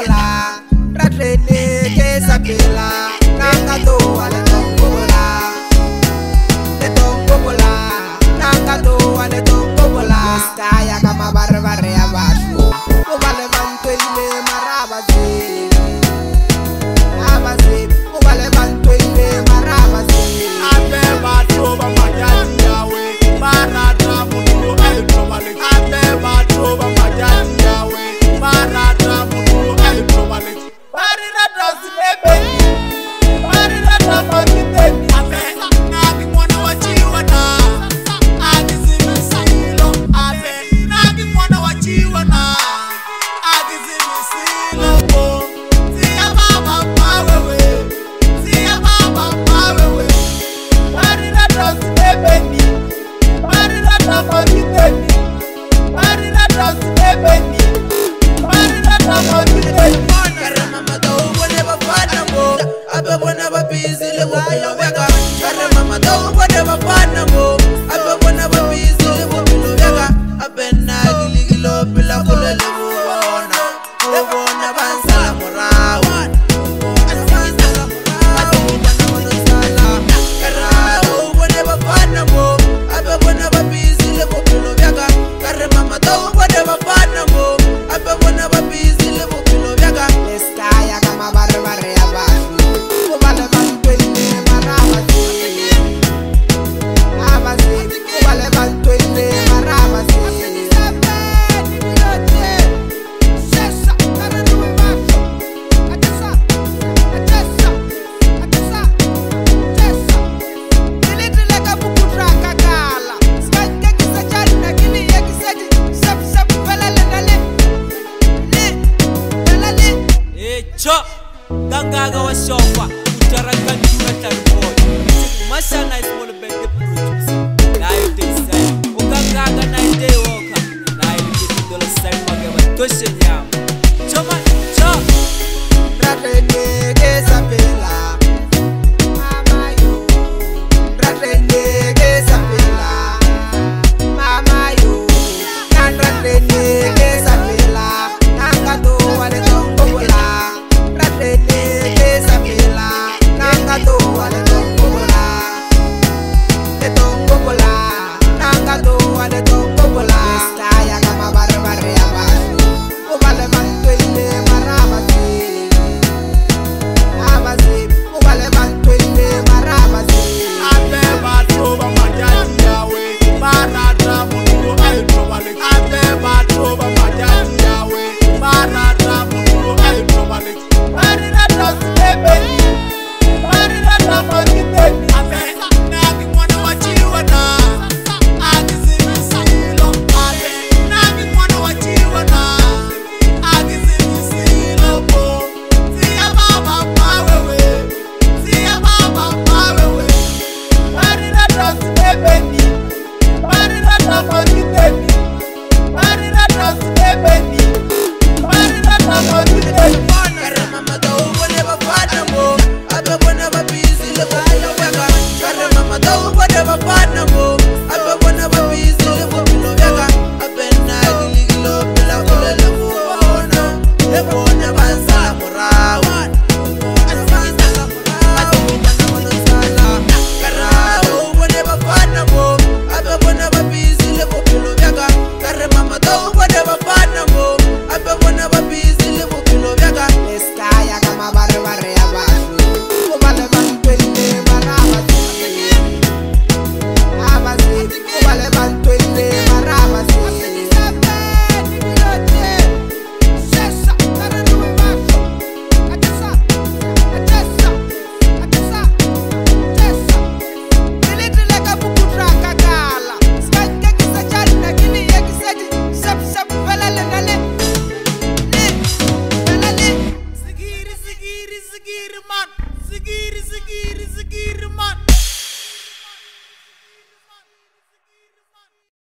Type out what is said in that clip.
bola, ratrene que sapela, nanga do ale tongo bola, le tongo bola, nanga do ale tongo bola. Skaya kama barbarre abajo, o vale manto ile marabazi, abazi, o vale manto ile marabazi. Ate batroba majati yawe, barata mutu el probale. Ate batroba majati yawe, barata mutu el probale. Barira dosi ebe, barira dosi ebe. Ate nagi mwana wachiwa na, agizimi silo. Ate nagi mwana wachiwa na, agizimi silo. Siya baba mawewe, siya baba mawewe. Barira dosi ebe ni, barira dosi ebe ni, barira dosi ebe ni, barira dosi ebe ni. Mama do whatever partner go, abe whenever busy le wo pilo vega. Mama do whatever partner go, abe whenever busy le wo pilo vega. Abe na gili gilo pila kule le wo bona bansa la morawa. Whenever partner go, abe whenever busy le wo pilo vega. Mama do whatever partner go, abe whenever busy le wo pilo vega. Skaya kama barbarre abajo, o vale manto ile marabazi, abazi, o vale manto ile marabazi. Gangaga wa shofa utarakan jura tarboy masana ismol bende produce na yote sai o gangaga na ide woka na ile dola sai mageba toshe nyam choma cho Ratrene que sapela, mama yo. Ratrene que sapela, mama yo. Nan ratrene que sapela, nanga do ale tongo bola. Ratrene que sapela, nanga do ale tongo bola. Le tongo bola, nanga do ale tongo bola. Skaya kama barbarre abajo, o vale manto ile marabazi. O vale manto ile marabazi. Ate batroba majati yawe, barata mutu el probale. Ate batroba majati yawe, barata mutu el probale. Barira dosi ebe ni, barira dosi ebe ni. Ate nagi mwana wachiwa na, agizimi silo. Ate nagi mwana wachiwa na, agizimi silo. Siya baba mawewe, siya baba mawewe. Barira dosi ebe ni, barira dosi ebe ni, barira dosi ebe ni, barira dosi ebe ni. Mama do whatever partner go, abe whenever busy le wo pilo vega. Mama do whatever partner go, abe whenever busy le wo pilo vega. Abe na gili gilo pila kule le bona bansa la morawa. Whenever partner go, abe whenever busy le wo pilo vega. Mama do whatever partner go, abe whenever busy le wo pilo vega. Skaya kama barbarre abajo, o vale manto ile marabazi, abazi, o vale manto ile marabazi. Sigiri, sigiri, sigiri, man. Sigiri, sigiri,